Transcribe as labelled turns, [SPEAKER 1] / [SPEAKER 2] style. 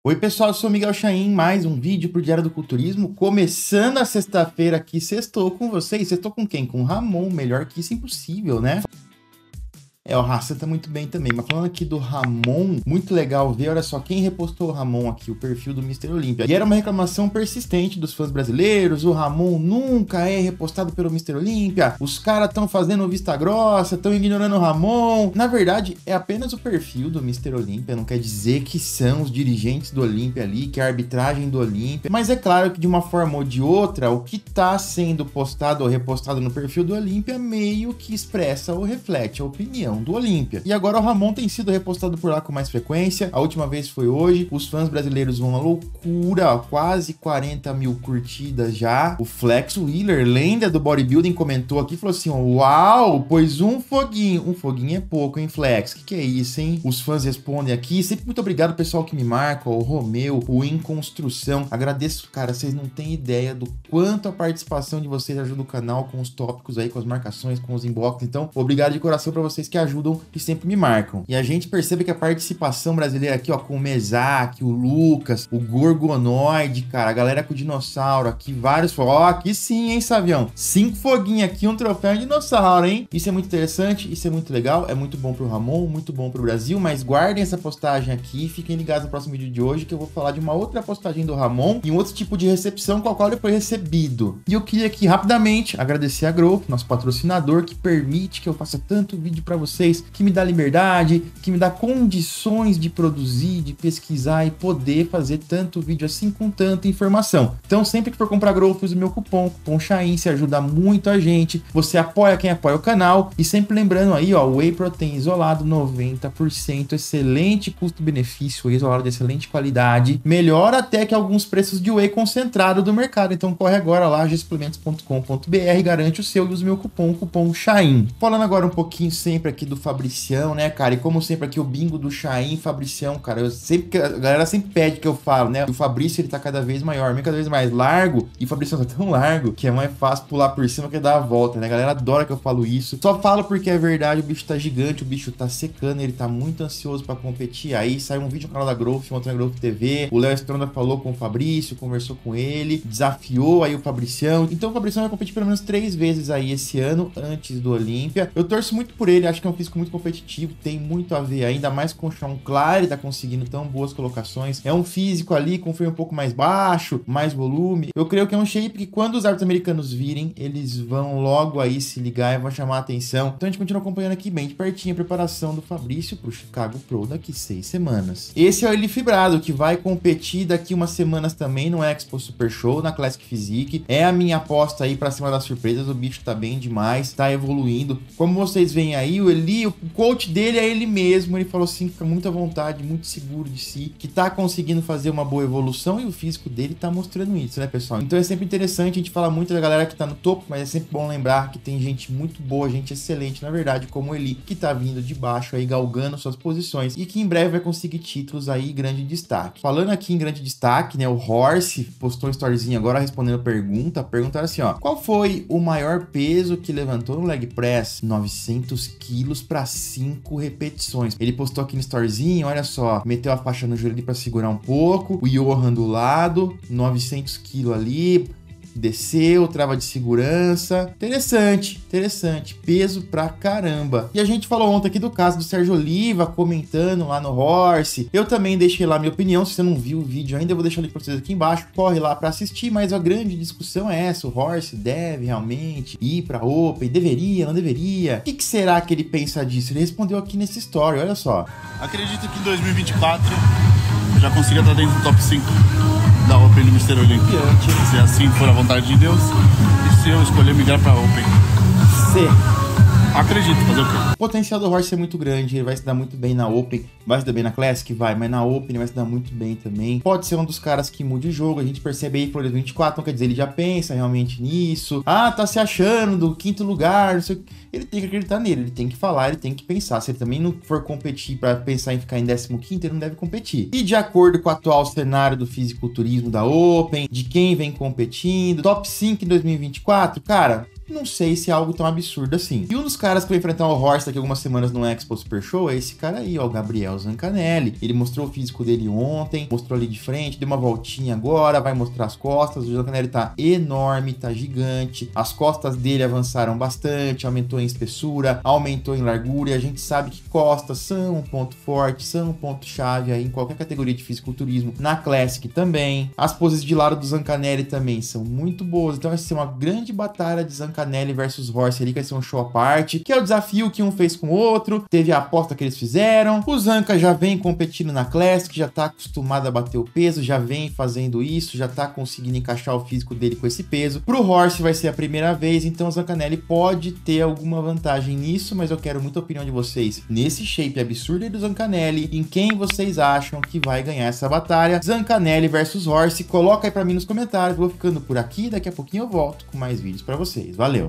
[SPEAKER 1] Oi pessoal, eu sou o Miguel Chain, mais um vídeo pro Diário do Culturismo, começando a sexta-feira aqui, sextou com vocês, sextou com quem? Com o Ramon, melhor que isso impossível, né? O Raça tá muito bem também, mas falando aqui do Ramon, muito legal ver, olha só, quem repostou o Ramon aqui, o perfil do Mr. Olímpia. E era uma reclamação persistente dos fãs brasileiros, o Ramon nunca é repostado pelo Mr. Olímpia, os caras estão fazendo vista grossa, estão ignorando o Ramon. Na verdade, é apenas o perfil do Mr. Olímpia, não quer dizer que são os dirigentes do Olímpia ali, que é a arbitragem do Olímpia, mas é claro que de uma forma ou de outra, o que tá sendo postado ou repostado no perfil do Olímpia meio que expressa ou reflete a opinião do Olímpia. E agora o Ramon tem sido repostado por lá com mais frequência. A última vez foi hoje. Os fãs brasileiros vão à loucura, ó, quase 40 mil curtidas já. O Flex Wheeler, lenda do bodybuilding, comentou aqui, falou assim, uau, pois um foguinho é pouco, hein, Flex? Que é isso, hein? Os fãs respondem aqui. Sempre muito obrigado pessoal que me marca, o Romeu, o Em Construção. Agradeço, cara, vocês não têm ideia do quanto a participação de vocês ajuda o canal com os tópicos aí, com as marcações, com os inbox. Então, obrigado de coração pra vocês que ajudam e sempre me marcam. E a gente percebe que a participação brasileira aqui, ó, com o Mesaque, o Lucas, o Gorgonoide, cara, a galera com o dinossauro aqui, vários, ó, aqui sim, hein, Savião? 5 foguinhos aqui, um troféu de dinossauro, hein? Isso é muito interessante, isso é muito legal, é muito bom pro Ramon, muito bom pro Brasil, mas guardem essa postagem aqui, fiquem ligados no próximo vídeo de hoje, que eu vou falar de uma outra postagem do Ramon e um outro tipo de recepção com a qual ele foi recebido. E eu queria aqui, rapidamente, agradecer a Growth, nosso patrocinador, que permite que eu faça tanto vídeo pra vocês, que me dá liberdade, que me dá condições de produzir, de pesquisar e poder fazer tanto vídeo assim com tanta informação. Então, sempre que for comprar Growth, use o meu cupom Chain, se ajuda muito a gente. Você apoia quem apoia o canal. E sempre lembrando aí, ó, Whey Protein isolado, 90%, excelente custo-benefício, isolado de excelente qualidade. Melhor até que alguns preços de Whey concentrado do mercado. Então, corre agora lá, gsplementos.com.br, garante o seu e use o meu cupom Chain. Falando agora um pouquinho sempre aqui do Fabricião, né, cara? E como sempre aqui o bingo do Chain, Fabricião, cara, a galera sempre pede que eu falo, né? O Fabrício, ele tá cada vez maior, cada vez mais largo, e o Fabricião tá tão largo que é mais fácil pular por cima que dar a volta, né? A galera adora que eu falo isso. Só falo porque é verdade, o bicho tá gigante, o bicho tá secando, ele tá muito ansioso pra competir. Aí sai um vídeo no canal da Growth, outro na Growth TV, o Léo Stronda falou com o Fabrício, conversou com ele, desafiou aí o Fabricião. Então o Fabricião vai competir pelo menos 3 vezes aí esse ano, antes do Olímpia. Eu torço muito por ele, acho que é um físico muito competitivo, tem muito a ver, ainda mais com o Sean Clary, tá conseguindo tão boas colocações. É um físico ali com freio um pouco mais baixo, mais volume. Eu creio que é um shape que quando os árbitros americanos virem, eles vão logo aí se ligar e vão chamar a atenção. Então a gente continua acompanhando aqui bem de pertinho a preparação do Fabrício pro Chicago Pro daqui 6 semanas. Esse é o Eli Fibrado, que vai competir daqui umas semanas também no Expo Super Show, na Classic Physique. É a minha aposta aí pra cima das surpresas, o bicho tá bem demais, tá evoluindo. Como vocês veem aí, o Eli, o coach dele é ele mesmo, ele falou assim, fica muito à vontade, muito seguro de si, que tá conseguindo fazer uma boa evolução e o físico dele tá mostrando isso, né, pessoal? Então é sempre interessante, a gente fala muito da galera que tá no topo, mas é sempre bom lembrar que tem gente muito boa, gente excelente, na verdade, como ele, que tá vindo de baixo aí, galgando suas posições e que em breve vai conseguir títulos aí, grande destaque. Falando aqui em grande destaque, né, o Horse postou um storyzinho agora respondendo perguntaram assim, ó, qual foi o maior peso que levantou no leg press? 900 quilos para 5 repetições. Ele postou aqui no storyzinho, olha só, meteu a faixa no joelho ali para segurar um pouco, o Johan do lado, 900 quilos ali, desceu, trava de segurança. Interessante, peso pra caramba. E a gente falou ontem aqui do caso do Sérgio Oliva comentando lá no Horse. Eu também deixei lá minha opinião, se você não viu o vídeo ainda, eu vou deixar o link pra vocês aqui embaixo, corre lá pra assistir, mas a grande discussão é essa, o Horse deve realmente ir pra Open, deveria, não deveria? O que será que ele pensa disso? Ele respondeu aqui nesse story, olha só.
[SPEAKER 2] Acredito que em 2024 eu já consiga estar dentro do top 5 da Open do Mr. Olímpia, se assim for a vontade de Deus, e se eu escolher migrar pra Open. Acredito, fazer o quê?
[SPEAKER 1] O potencial do Horse é muito grande, ele vai se dar muito bem na Open, vai se dar bem na Classic, vai, mas na Open ele vai se dar muito bem também. Pode ser um dos caras que mude o jogo, a gente percebe aí pro 2024, não quer dizer, ele já pensa realmente nisso. Ah, tá se achando do 5º lugar, não sei o que. Ele tem que acreditar nele, ele tem que falar, ele tem que pensar. Se ele também não for competir pra pensar em ficar em 15º, ele não deve competir. E de acordo com o atual cenário do fisiculturismo da Open, de quem vem competindo, top 5 em 2024, cara, não sei se é algo tão absurdo assim. E um dos caras que vai enfrentar o Horse daqui a algumas semanas no Expo Super Show é esse cara aí, ó, o Gabriel Zancanelli. Ele mostrou o físico dele ontem, mostrou ali de frente, deu uma voltinha agora, vai mostrar as costas. O Zancanelli tá enorme, tá gigante. As costas dele avançaram bastante, aumentou em espessura, aumentou em largura, e a gente sabe que costas são um ponto forte, são um ponto chave aí em qualquer categoria de fisiculturismo, na Classic também. As poses de lado do Zancanelli também são muito boas, então vai ser uma grande batalha de Zancanelli versus Horse ali, que vai ser um show à parte, que é o desafio que um fez com o outro, teve a aposta que eles fizeram. O Zanca já vem competindo na Classic, já tá acostumado a bater o peso, já vem fazendo isso, já tá conseguindo encaixar o físico dele com esse peso. Pro Horse vai ser a primeira vez, então o Zancanelli pode ter alguma vantagem nisso, mas eu quero muita opinião de vocês nesse shape absurdo do Zancanelli, em quem vocês acham que vai ganhar essa batalha, Zancanelli versus Horse. Coloca aí pra mim nos comentários. Vou ficando por aqui, daqui a pouquinho eu volto com mais vídeos pra vocês. Valeu!